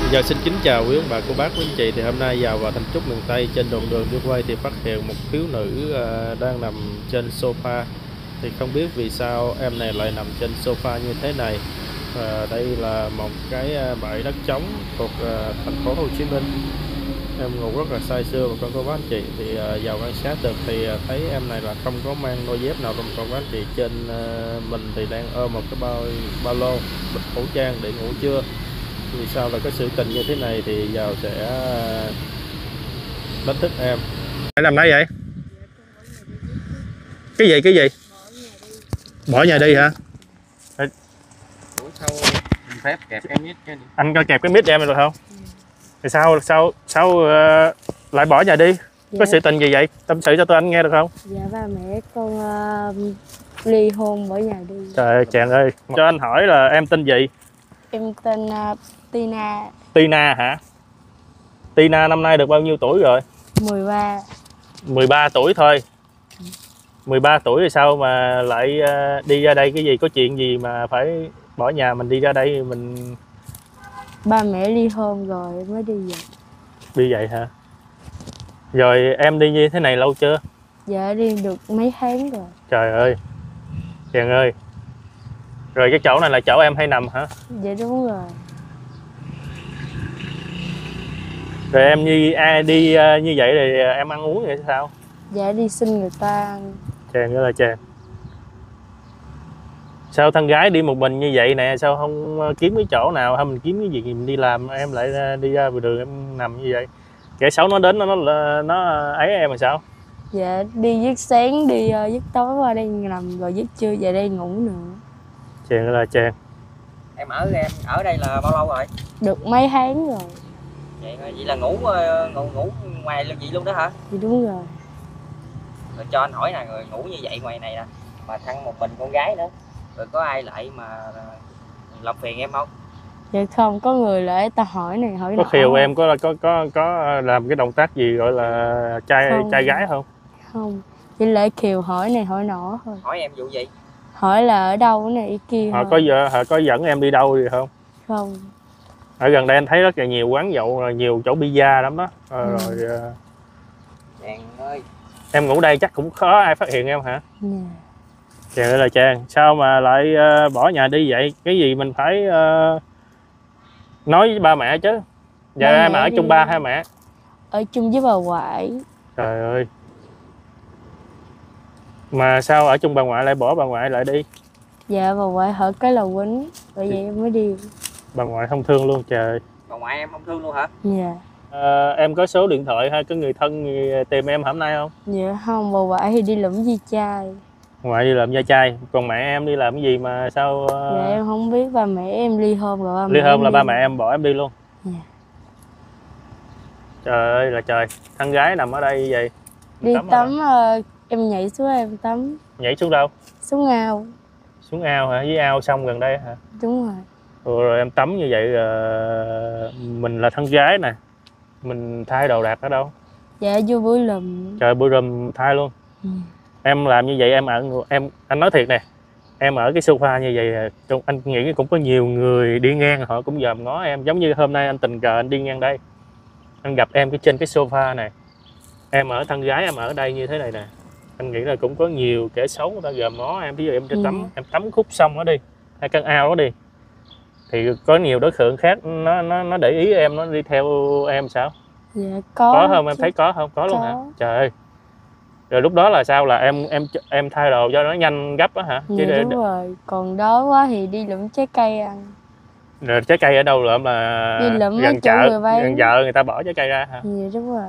Giờ xin kính chào quý ông bà cô bác quý anh chị. Thì hôm nay vào Thành Trúc miền Tây trên đoạn đường đi quay thì phát hiện một thiếu nữ đang nằm trên sofa. Thì không biết vì sao em này lại nằm trên sofa như thế này. Đây là một cái bãi đất trống thuộc thành phố Hồ Chí Minh. Em ngủ rất là say sưa và con cô bác anh chị. Thì vào quan sát được thì thấy em này là không có mang đôi dép nào trong con bác anh chị. Trên mình thì đang ôm một cái ba lô bịch khẩu trang để ngủ trưa. Vì sao là có sự tình như thế này thì vào sẽ đánh thức em. Phải làm đấy vậy? Cái gì? Bỏ nhà đi hả? Ủa sao mình phép kẹp cái mít chứ? Anh có kẹp cái mít em được không? Thì sao lại bỏ nhà đi? Có sự tình gì vậy? Tâm sự cho tôi anh nghe được không? Dạ ba mẹ con ly hôn bỏ nhà đi. Trời ơi chàng ơi, cho anh hỏi là em tên gì? Em tên Tina. Tina hả? Tina năm nay được bao nhiêu tuổi rồi? 13. 13 tuổi thôi. 13 tuổi thì sao mà lại đi ra đây, cái gì, có chuyện gì mà phải bỏ nhà mình đi ra đây mình? Ba mẹ ly hôn rồi em mới đi vậy. Đi vậy hả? Rồi em đi như thế này lâu chưa? Dạ đi được mấy tháng rồi. Trời ơi, chàng ơi. Rồi cái chỗ này là chỗ em hay nằm hả? Dạ đúng rồi. Rồi em đi như vậy thì em ăn uống vậy sao? Dạ đi xin người ta ăn. Chàng ơi là chàng. Sao thân gái đi một mình như vậy nè, sao không kiếm cái chỗ nào hay mình kiếm cái gì mình đi làm, em lại đi ra ngoài đường em nằm như vậy? Kẻ xấu nó đến nó ấy em là sao? Dạ đi giấc sáng, đi giấc tối qua đây nằm, rồi giấc trưa về đây ngủ nữa. Chàng ơi là chàng. Em ở đây là bao lâu rồi? Được mấy tháng rồi. Vậy là ngủ ngoài lưng chị luôn đó hả? Dạ đúng rồi. Rồi cho anh hỏi nè, người ngủ như vậy ngoài này nè, mà thăng một mình con gái nữa, rồi có ai lại mà làm phiền em không? Dạ không, có người lại ta hỏi này hỏi Có nọ. khiều em có làm cái động tác gì gọi là trai gái không? Không, chỉ lại khiều hỏi này hỏi nọ thôi. Hỏi em vụ gì? Hỏi là ở đâu cái này cái kia thôi. Họ có dẫn em đi đâu gì không? Không. Ở gần đây anh thấy rất là nhiều quán nhậu, nhiều chỗ pizza lắm đó. Chàng ơi, Em ngủ đây chắc cũng khó ai phát hiện em hả? Dạ. Chàng ơi là chàng, sao mà lại bỏ nhà đi vậy? Cái gì mình phải nói với ba mẹ chứ. Giờ Ba em mẹ ở đi. chung ba hai mẹ? Ở chung với bà ngoại. Trời ơi. Mà sao ở chung bà ngoại lại bỏ bà ngoại lại đi? Dạ bà ngoại hở cái là quýnh, bởi vậy em mới đi. Bà ngoại không thương luôn trời. bà ngoại em không thương luôn hả? Dạ. Em có số điện thoại hay có người thân gì tìm em hôm nay không? Dạ không, bà ngoại thì đi lụm di chai. Ngoại đi làm da trai, còn mẹ em đi làm cái gì mà sao? Dạ em không biết, ba mẹ em ly hôn rồi ba Ly mẹ hôn em là đi. ba mẹ em bỏ em đi luôn. Dạ. Trời ơi là trời, thân gái nằm ở đây như vậy. Đi tắm em nhảy xuống em tắm. Nhảy xuống đâu? Xuống ao. Xuống ao hả? Với ao sông gần đây hả? Đúng rồi. Rồi em tắm như vậy mình là thân gái nè, mình thay đồ đạc ở đâu? Dạ vô bụi lùm. Trời, bữa rùm thay luôn. Ừ. Em làm như vậy anh nói thiệt nè, em ở cái sofa như vậy anh nghĩ cũng có nhiều người đi ngang họ cũng dòm ngó em, giống như hôm nay anh tình cờ anh đi ngang đây, anh gặp em trên cái sofa này, em ở thân gái em ở đây như thế này nè, anh nghĩ là cũng có nhiều kẻ xấu người ta dòm ngó em. Ví dụ em em tắm khúc sông đó đi, hay căn ao đó đi, thì có nhiều đối tượng khác nó để ý em, nó đi theo em sao? Dạ Có không? Em thấy có không? Có luôn hả? Trời ơi. Rồi lúc đó là sao, là em thay đồ cho nó nhanh gấp á hả? Dạ đúng rồi, còn đói quá thì đi lụm trái cây ăn. Rồi trái cây ở đâu lượm, là Đi lụm gần ở chỗ người bán. gần chợ người ta bỏ trái cây ra hả? Dạ đúng rồi.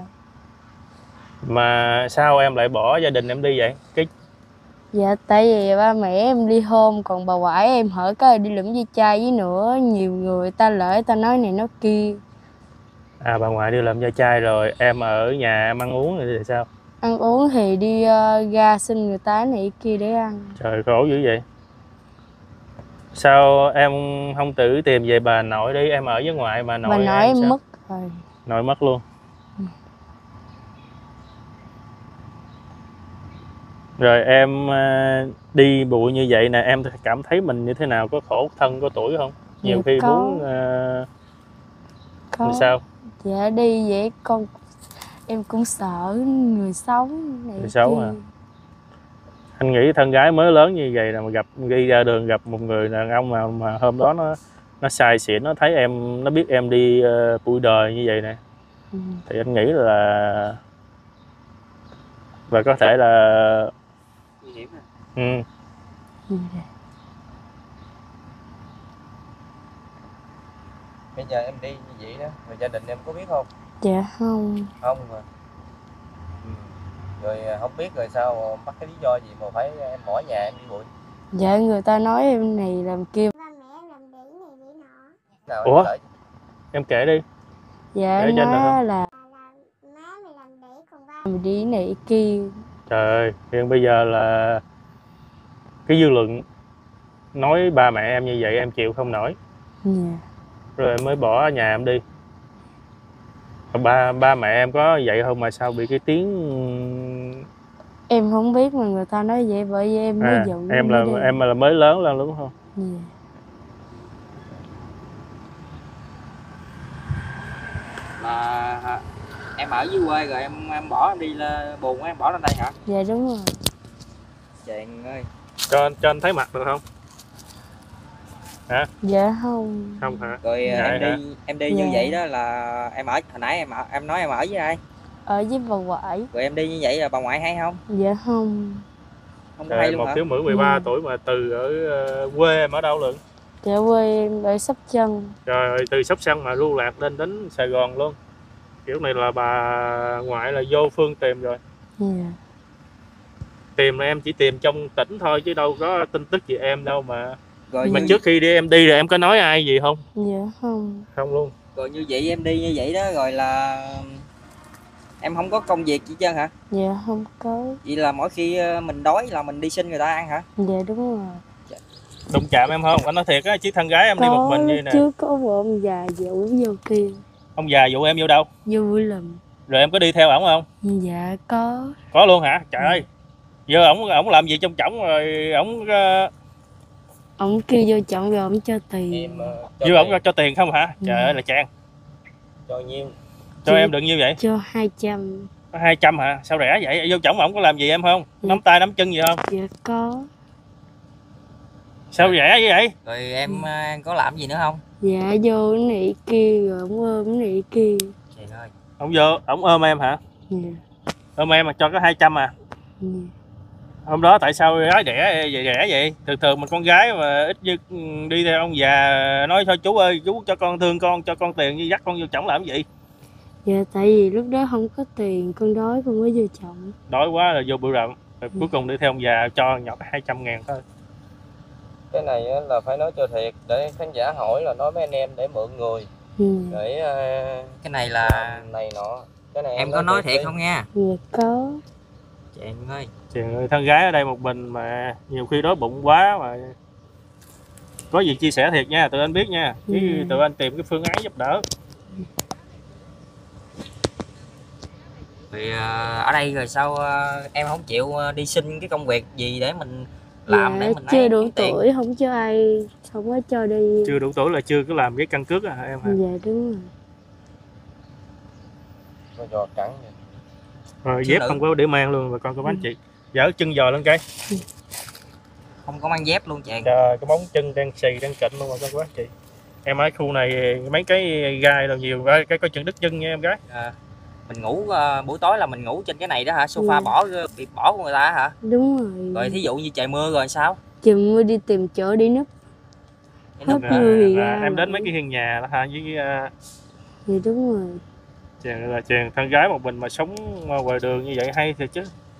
Mà sao em lại bỏ gia đình em đi vậy? Dạ tại vì ba mẹ em ly hôn, còn bà ngoại em hở cái đi lụm dây chai với nữa, nhiều người ta lợi ta nói này nói kia. À, bà ngoại đi làm da chai rồi em ở nhà em ăn uống rồi thì sao? Ăn uống thì đi ra xin người ta này kia để ăn. Trời, khổ dữ vậy. Sao em không tự tìm về bà nội đi, em ở với ngoại mà nội bà nội em sao? mất rồi. Nội mất luôn. Rồi em đi bụi như vậy nè, em cảm thấy mình như thế nào, có khổ thân có tuổi không? Nhiều khi muốn Có. sao? Dạ đi vậy con em cũng sợ người xấu này Người xấu kia. à? Anh nghĩ thân gái mới lớn như vậy là mà đi ra đường gặp một người đàn ông mà hôm đó nó xài xỉn, nó thấy em, nó biết em đi bụi đời như vậy nè, thì anh nghĩ là và có thể là Nguy hiểm à. Dạ. Bây giờ em đi như vậy đó, rồi gia đình em có biết không? Dạ không. Không mà. Rồi không biết rồi sao bắt cái lý do gì mà phải em bỏ nhà em đi bụi? Dạ người ta nói em này làm kia. Ba mẹ em làm đĩ này đĩ nọ. Nào Ủa? em kể. Em kể đi. Dạ Kể cho anh được nói không? là Má mày làm đĩ còn ba làm đi này kia. Trời ơi, hiện bây giờ là cái dư luận nói ba mẹ em như vậy em chịu không nổi, Dạ. rồi em mới bỏ nhà em đi. Ba mẹ em có vậy không mà sao bị cái tiếng Em không biết mà người ta nói vậy bởi vì em mới giận. em là mới lớn lên đúng không? Dạ. Là em ở dưới quê rồi em bỏ em đi là buồn quá em bỏ lên đây hả? Dạ đúng rồi. Chàng ơi. Cho anh thấy mặt được không? Hả? Dạ không. Không hả? Rồi Ngại hả? em đi như Dạ. vậy đó là em ở hồi nãy em nói em ở với ai? Ở với bà ngoại. Rồi em đi như vậy là bà ngoại hay không? Dạ không. Không có hay luôn Một hả? thiếu nữ 13 Ừ. tuổi mà từ ở quê em ở đâu lận? Dạ quê em ở Sóc Trăng. Rồi từ Sóc Trăng mà lưu lạc lên đến Sài Gòn luôn. Kiểu này là bà ngoại là vô phương tìm rồi. Dạ. Tìm là em chỉ tìm trong tỉnh thôi chứ đâu có tin tức gì em đâu mà. Rồi Mà như, trước khi đi em đi rồi em có nói ai gì không? Dạ không. Không luôn. rồi như vậy em đi như vậy đó rồi là em không có công việc gì trơn hả? Dạ không có. Vậy là mỗi khi mình đói là mình đi xin người ta ăn hả? Dạ đúng rồi. Đụng chạm em không? Anh nói thiệt á, chứ thân gái em đi một mình như nè. Trước có một ông già dụ vô kia. Ông già dụ em vô đâu? Vô Vui Lùm. Rồi em có đi theo ổng không? Dạ có. Có luôn hả? Trời ơi. Giờ ổng làm gì trong chổng rồi ổng Ông kêu vô trọng rồi ông cho tiền. Em vô ổng cho tiền không hả? Trời ơi là Trang. cho nhiêu? Cho em được nhiêu vậy? Cho 200. 200 hả? Sao rẻ vậy? Vô chổng ổng có làm gì em không? Nắm tay nắm chân gì không? Dạ có. Sao rẻ như vậy? Rồi em có làm gì nữa không? Dạ vô cái này kia rồi ông ôm cái này kia. Trời ơi. Ổng vô, ổng ôm em hả? Dạ. Ôm em mà cho có 200 à? Dạ. Hôm đó tại sao gái rẻ vậy? Thường thường mà con gái mà ít như đi theo ông già nói thôi chú ơi, chú cho con thương con, cho con tiền như dắt con vô chổng làm gì? Dạ tại vì lúc đó không có tiền, con đói con mới vô trọng. Đói quá là vô bự rậm. Rồi cuối cùng đi theo ông già cho nhỏ 200.000 thôi. Cái này là phải nói cho thiệt để khán giả hỏi là nói với anh em để mượn người để Cái này là làm này nọ. Cái này em có nói thiệt không nha? Dạ có. Chàng ơi. Trời ơi, thân gái ở đây một mình mà nhiều khi đói bụng quá mà có gì chia sẻ thiệt nha, tụi anh biết nha, chứ tụi anh tìm cái phương án giúp đỡ. Thì ở đây rồi sao em không chịu đi xin cái công việc gì để mình làm Dạ, để mình chưa lấy đủ cái tiền? tuổi không cho ai, không có cho đi. Chưa đủ tuổi là chưa có làm cái căn cước à em hả? Dạ đúng rồi. Nó giò cắn vậy. Rồi dép không có để mang luôn, và con có bánh chị dở chân giò lên cái Không có mang dép luôn chàng. trời, cái móng chân đang xì đang cạnh luôn mà con có bánh chị. Em ở khu này mấy cái gai đâu nhiều, cái coi chừng đứt chân nha em gái. Mình ngủ buổi tối là mình ngủ trên cái này đó hả? Sofa bị bỏ của người ta hả? Đúng rồi. Rồi thí dụ như trời mưa rồi sao? Trời mưa đi tìm chỗ đi núp. Hết mưa thì ra. Em đến mấy cái hiên nhà đó ha, với Dạ đúng rồi. chàng thân gái một mình mà sống ngoài đường như vậy hay thiệt chứ.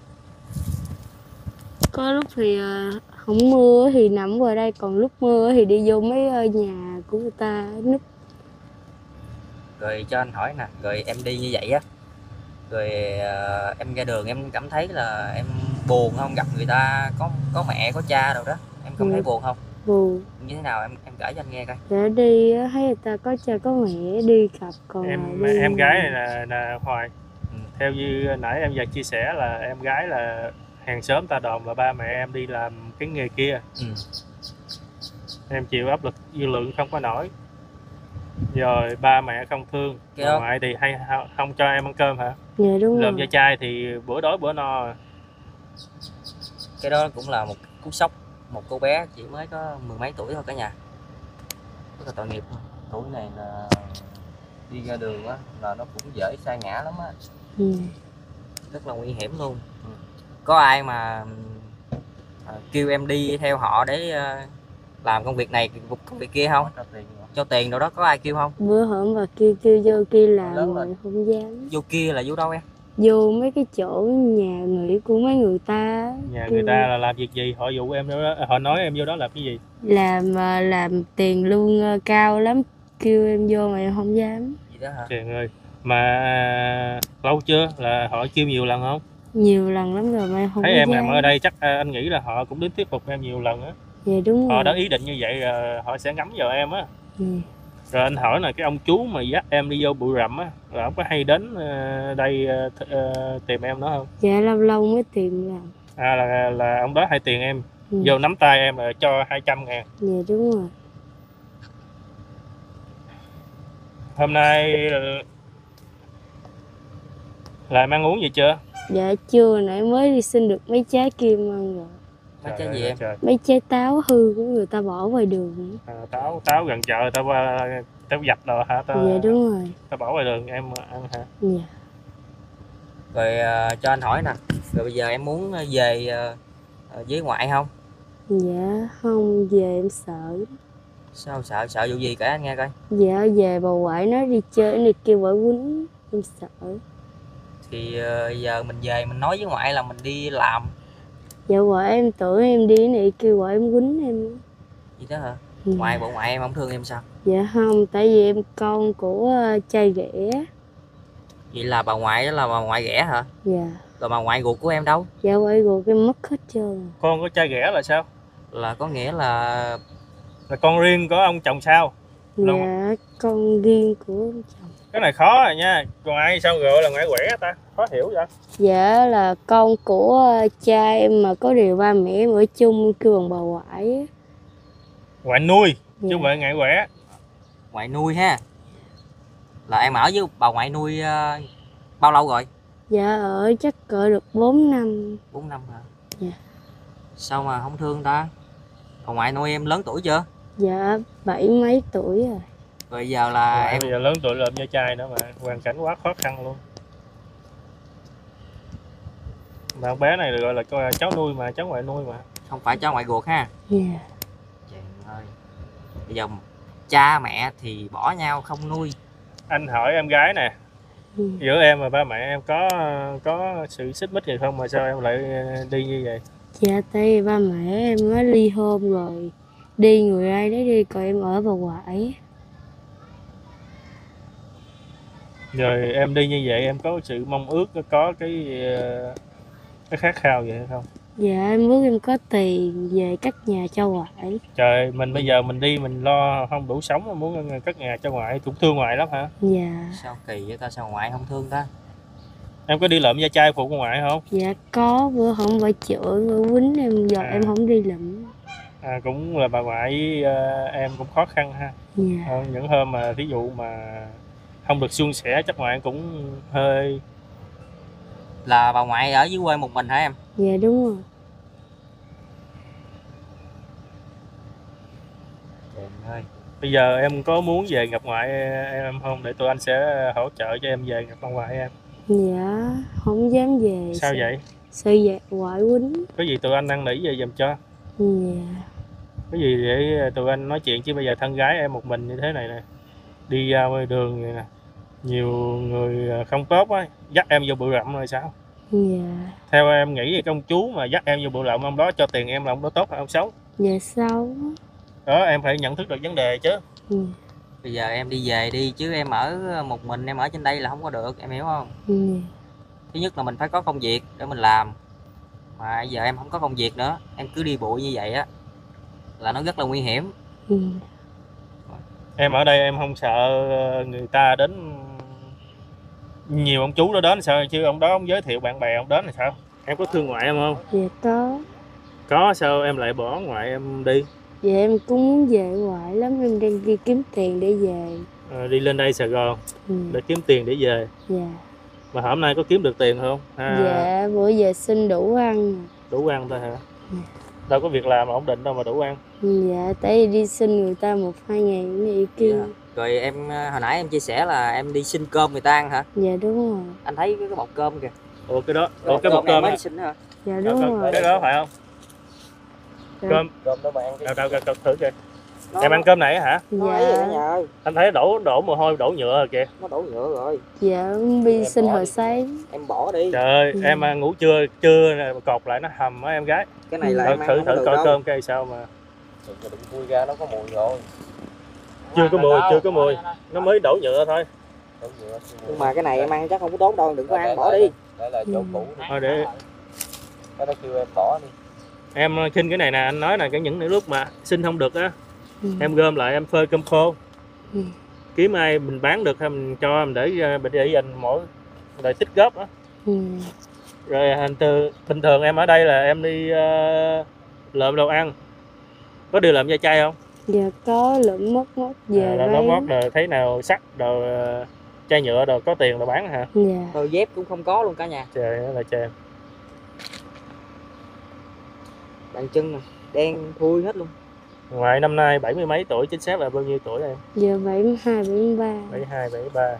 Có lúc thì không mưa thì nằm ngoài đây, còn lúc mưa thì đi vô mấy nhà của người ta núp. Rồi cho anh hỏi nè, rồi em đi như vậy á, rồi em ra đường em cảm thấy là em buồn không? Gặp người ta có mẹ có cha đâu đó, em cảm thấy buồn không? Buồn. Như thế nào em kể cho anh nghe coi. Để đi thấy người ta có cha có mẹ đi gặp, còn Em gái này là Hoài. Theo như nãy em vừa chia sẻ là em gái là hàng xóm ta đồn và ba mẹ em đi làm cái nghề kia. Em chịu áp lực dư luận không có nổi. Rồi ba mẹ không thương, Cái bà đó ngoại thì hay không cho em ăn cơm hả? Dạ đúng Lượm rồi. da chai thì bữa đói bữa no. cái đó cũng là một cú sốc, một cô bé chỉ mới có mười mấy tuổi thôi cả nhà, rất là tội nghiệp luôn. Tuổi này là đi ra đường á là nó cũng dễ sa ngã lắm á. Ừ. Rất là nguy hiểm luôn. Có ai mà kêu em đi theo họ để làm công việc này công việc kia không? Cho tiền nữa. Cho tiền đâu đó có ai kêu không? Bữa hổm bà kêu vô kia làm Lớn rồi lên. không dám. Vô kia là vô đâu em? Vô mấy cái chỗ nhà nghỉ của mấy người ta. Nhà kêu người ta là làm việc gì? Họ dụ em đó, họ nói em vô đó làm cái gì? làm tiền lương cao lắm, kêu em vô mà em không dám. Gì đó hả? Trời ơi, mà lâu chưa? Là họ kêu nhiều lần không? Nhiều lần lắm rồi mà em không Thấy có em dám. làm ở đây chắc anh nghĩ là họ cũng đến thuyết phục em nhiều lần á. Dạ đúng Họ rồi. đã ý định như vậy họ sẽ ngắm vào em á. Dạ. Rồi anh hỏi là cái ông chú mà dắt em đi vô bụi rậm á, là ông có hay đến đây tìm em đó không? Dạ lâu lâu mới tìm làm. À là ông đó hay tiền em, Ừ. vô nắm tay em là cho 200.000. Dạ đúng rồi. Hôm nay làm ăn uống gì chưa? Dạ chưa, nãy mới đi xin được mấy trái kim ăn rồi. Mấy Trời trái gì ơi, em? trời. Mấy trái táo hư của người ta bỏ ngoài đường. Táo gần chợ tao dập rồi hả? Dạ đúng rồi. Tao bỏ ngoài đường em ăn hả? Dạ. Rồi cho anh hỏi nè, rồi bây giờ em muốn về với ngoại không? Dạ không, về em sợ. Sao sợ? Sợ vụ gì kể anh nghe coi. Dạ về bà ngoại nói đi chơi này kêu bà quýnh, em sợ. Thì giờ mình về mình nói với ngoại là mình đi làm. Dạ ngoại em tưởng em đi này kêu ngoại em quýnh em. Gì đó hả? Dạ. Bộ ngoại em không thương em sao? Dạ không, tại vì em con của trai ghẻ. Vậy là bà ngoại đó là bà ngoại ghẻ hả? Dạ. Rồi bà ngoại ruột của em đâu? Dạ ngoại ruột em mất hết trơn. Con có trai ghẻ là sao? Là có nghĩa là Là con riêng của ông chồng sao? Dạ con riêng của ông chồng. Cái này khó rồi nha, ngoại sao gọi là ngoại quẻ ta? Khó hiểu vậy. Dạ là con của cha em mà có điều ba mẹ em ở chung kêu bằng bà ngoại á. Ngoại nuôi, Dạ. chứ không phải ngoại quẻ. ngoại nuôi ha. Là em ở với bà ngoại nuôi bao lâu rồi? Dạ ở chắc cỡ được 4 năm. 4 năm hả? Dạ. Sao mà không thương ta? Bà ngoại nuôi em lớn tuổi chưa? Dạ 7 mấy tuổi rồi. Rồi giờ là Ngoại em bây giờ lớn tuổi lợm da chai nữa mà, hoàn cảnh quá khó khăn luôn. Mà con bé này được gọi là cháu nuôi mà, cháu ngoại nuôi mà. không phải cháu ngoại ruột ha. Dạ. Trời ơi. Bây giờ cha mẹ thì bỏ nhau không nuôi. Anh hỏi em gái nè, Ừ. giữa em và ba mẹ em có sự xích mích gì không mà sao em lại đi như vậy? Dạ tại vì ba mẹ em mới ly hôn rồi. Đi người ai đấy đi, còn em ở bà ngoại. Rồi em đi như vậy em có sự mong ước, có cái khát khao gì hay không? Dạ em ước em có tiền về cất nhà cho ngoại. Trời, mình bây giờ mình đi mình lo không đủ sống mà muốn cất nhà cho ngoại, cũng thương ngoại lắm hả? Dạ. Sao kỳ vậy ta? Sao ngoại không thương ta? Em có đi lượm da chai phụ của ngoại không? Dạ có, bữa không phải chửi bữa quýnh em giờ em không đi lụm. Cũng là bà ngoại với em cũng khó khăn ha. Dạ. Những hôm mà thí dụ mà không được suôn sẻ chắc ngoại cũng hơi. Là bà ngoại ở dưới quê một mình hả em? Dạ đúng rồi. Trời ơi. Bây giờ em có muốn về gặp ngoại em không, để tụi anh sẽ hỗ trợ cho em về gặp ông ngoại em. Dạ không dám về. Sao vậy? Sợ về ngoại quýnh. Có gì tụi anh năn nỉ về giùm cho. Dạ. Cái gì để tụi anh nói chuyện, chứ bây giờ thân gái em một mình như thế này nè, đi ra ngoài đường vậy nè, nhiều người không tốt á, dắt em vô bụi rậm rồi sao? Dạ. Theo em nghĩ cái ông chú mà dắt em vô bụi rậm, ông đó cho tiền em là ông đó tốt hay ông xấu? Dạ xấu. Đó, em phải nhận thức được vấn đề chứ. Dạ. Bây giờ em đi về đi, chứ em ở một mình, em ở trên đây là không có được, em hiểu không? Dạ. Thứ nhất là mình phải có công việc để mình làm. Mà giờ em không có công việc nữa, em cứ đi bụi như vậy á là nó rất là nguy hiểm. Dạ. Em ở đây em không sợ người ta đến, nhiều ông chú đó đến sao, chứ ông đó ông giới thiệu bạn bè ông đến là sao? Em có thương ngoại em không? Dạ có. Có, sao em lại bỏ ngoại em đi? Dạ em cũng muốn về ngoại lắm, em đang đi kiếm tiền để về. đi lên đây Sài Gòn Ừ. để kiếm tiền để về. Dạ. Mà hôm nay có kiếm được tiền không? Dạ, bữa giờ xin đủ ăn. Đủ ăn thôi hả? Dạ. Đâu có việc làm ổn định đâu mà đủ ăn. Dạ, tại vì đi xin người ta 1-2 ngàn vậy kia. Dạ. Rồi em hồi nãy em chia sẻ là em đi xin cơm người ta ăn hả? Dạ đúng rồi. Anh thấy cái bọc cơm kìa. Ủa cái đó, Cái cái bọc này cơm mới á. đi xin hả? Dạ đúng rồi. Cái đó phải không? Dạ. Cơm, Cơm đó mà ăn cái đâu thử kìa. Nó, Em ăn cơm này hả? nó ấy rồi cả Dạ. nhà ơi. Anh thấy đổ mồ hôi, đổ nhựa rồi kìa. Nó đổ nhựa rồi. Dạ, đi Em xin bỏ hồi đi. sáng. Em bỏ đi. Trời ơi, Ừ. em ngủ trưa nè, cột lại nó hầm á em gái. Cái này là Rồi em ăn thử không có được coi đâu. cơm cái sao mà. đừng vui ra nó có mùi rồi. Chưa có mùi. Nó mới đổ nhựa thôi. Đổ nhựa, Nhưng mà cái này em ăn chắc không có tốt đâu, đừng có Để ăn, bỏ lại đi. Để lại chỗ cũ đi. Thôi để Cái nó kêu em bỏ đi. em khinh cái này nè, anh nói là cái những lúc mà xin không được á, Ừ. em gom lại em phơi cơm khô. Ừ. Kiếm ai mình bán được hay mình cho em để dành mỗi đời tích góp á. Ừ. Rồi bình thường em ở đây là em đi lượm đồ ăn. Có điều lượm da chay không? Dạ có lượm móc về Lượm bán. móc đồ thấy nào sắt đồ chai nhựa đồ có tiền là bán hả? Dạ. Đôi dép cũng không có luôn cả nhà. Trời ơi là trời. Bàn chân nè, đen thui hết luôn. Ngoài năm nay 70 mấy tuổi, chính xác là bao nhiêu tuổi em? Giờ 72, 73. 72, 73.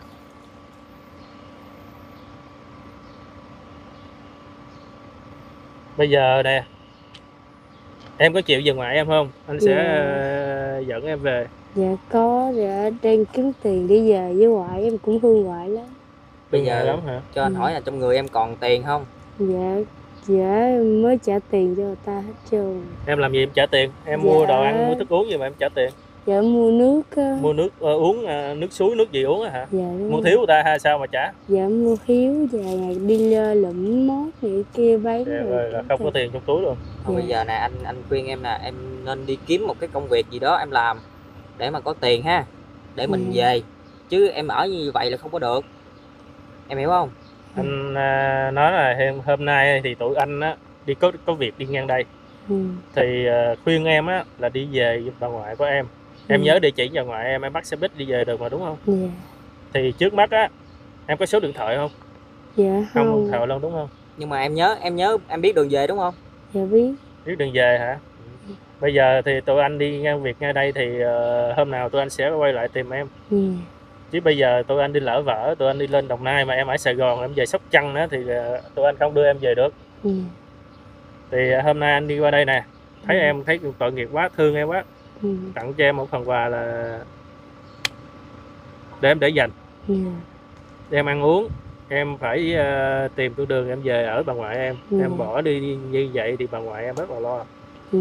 Bây giờ nè, em có chịu về ngoại em không? Anh sẽ dẫn em về. Dạ có, dạ đang kiếm tiền đi về với ngoại, em cũng thương ngoại lắm. Bây Thương ngoại giờ lắm hả? cho anh hỏi là trong người em còn tiền không? Dạ, dạ em mới trả tiền cho người ta hết trơn. Em làm gì em trả tiền? Em Dạ. mua đồ ăn, mua thức uống gì mà em trả tiền? Dạ em mua nước á. Mua nước uống, nước suối, nước gì uống á hả? Dạ đúng Mua rồi. thiếu người ta hay sao mà trả? Dạ em mua hiếu, dạ ngày đi lụm mốt này kia bán Trời rồi ơi, là trả không có tiền. tiền trong túi luôn. Thôi Dạ. bây giờ nè anh khuyên em là em nên đi kiếm một cái công việc gì đó em làm để mà có tiền ha, để mình về, chứ em ở như vậy là không có được, em hiểu không? Anh nói là hôm nay thì tụi anh á đi có việc đi ngang đây Ừ. thì khuyên em á là đi về bà ngoại của em. Em nhớ địa chỉ nhà ngoại em bắt xe buýt đi về được mà đúng không? Dạ. Thì trước mắt á em có số điện thoại không? Dạ Không không. điện thoại luôn đúng không? Nhưng mà em biết đường về đúng không? Dạ biết. Biết đường về hả? Bây giờ thì tụi anh đi ngang việc ngay đây thì hôm nào tụi anh sẽ quay lại tìm em. Ừ. Chứ bây giờ tụi anh đi lỡ vỡ, tụi anh đi lên Đồng Nai mà em ở Sài Gòn, em về Sóc Trăng nữa thì tụi anh không đưa em về được. Ừ. Thì hôm nay anh đi qua đây nè, thấy em thấy tội nghiệp quá, thương em quá, Ừ. tặng cho em một phần quà là để em để dành, Dạ. em ăn uống, em phải tìm con đường em về ở bà ngoại em. Ừ. Em bỏ đi như vậy thì bà ngoại em rất là lo. Dạ.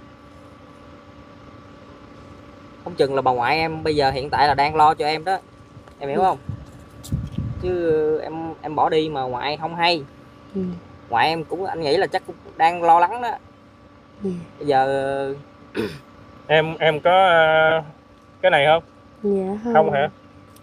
Không chừng là bà ngoại em bây giờ hiện tại là đang lo cho em đó, em hiểu không? Chứ em bỏ đi mà ngoại không hay. Ừ. Ngoại em cũng, anh nghĩ là chắc cũng đang lo lắng đó. Ừ. Bây giờ Em có cái này không? Dạ không. Không hả?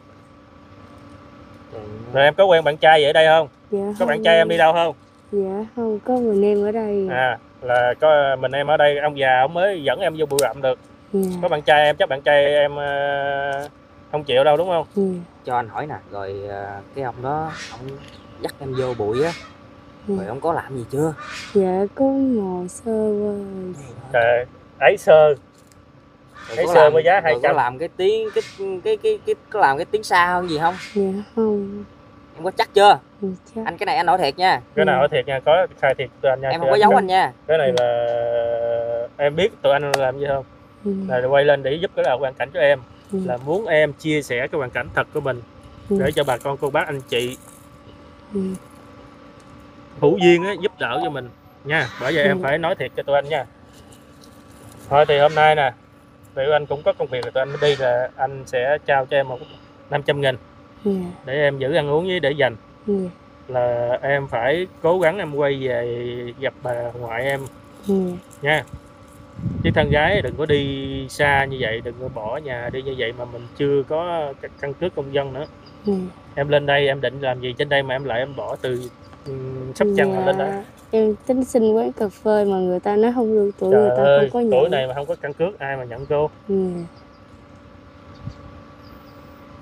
Rồi em có quen bạn trai gì ở đây không? Dạ Có không. bạn trai em đi đâu không? Dạ không, có mình em ở đây. À, là có mình em ở đây, ông già ông mới dẫn em vô bụi rậm được. Dạ. Có bạn trai em, chắc bạn trai em không chịu đâu đúng không? Dạ. cho anh hỏi nè, rồi cái ông đó ông dắt em vô bụi á, rồi ông có làm gì chưa? Dạ có mò sơ qua. Trời, ấy sơ. Rồi Thấy có sơ làm, với giá rồi 200. có làm cái tiếng có làm cái tiếng xa hơn gì không? Dạ không. Em có chắc chưa? Dạ chắc. Anh cái này anh nói thiệt nha, Cái nào ở thiệt nha, có khai thiệt tụi anh nha. em không có giấu anh nha. Cái này là em biết tụi anh làm gì không? Ừ. Là quay lên để giúp cái là hoàn cảnh cho em. Ừ. Là muốn em chia sẻ cái hoàn cảnh thật của mình Ừ. để cho bà con cô bác anh chị Ừ. hữu duyên á, giúp đỡ cho mình nha. Bởi vậy em phải nói thiệt cho tụi anh nha. Thôi thì hôm nay nè, tụi anh cũng có công việc rồi, tụi anh mới đi, là anh sẽ trao cho em một 500.000 Dạ. để em giữ ăn uống với để dành. Dạ. Là em phải cố gắng em quay về gặp bà ngoại em Dạ. nha. Chứ thân gái đừng có đi xa như vậy, đừng có bỏ nhà đi như vậy mà mình chưa có căn cước công dân nữa. Dạ. Em lên đây em định làm gì trên đây mà em lại em bỏ từ Sóc Trăng mà lên đây? Em tính xin quán cà phê mà người ta nói không được tuổi, Trời người ta ơi, không có nhận. tuổi này mà không có căn cước ai mà nhận cô. Dạ.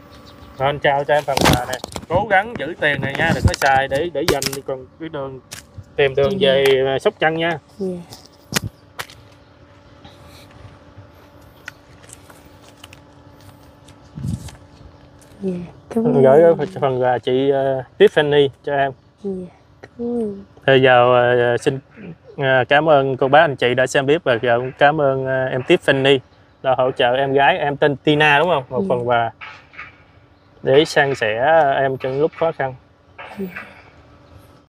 Thôi anh trao cho em phần quà này, cố gắng giữ tiền này nha, đừng có xài để dành còn cái đường tìm đường về Sóc Trăng nha. Dạ. Dạ, cảm ơn. Gửi phần quà chị Tiffany cho em. Dạ, cảm ơn. Bây giờ xin cảm ơn cô bác anh chị đã xem clip, và cũng cảm ơn em Tiffany đã hỗ trợ em gái em tên Tina đúng không? Một phần quà để san sẻ em trong lúc khó khăn.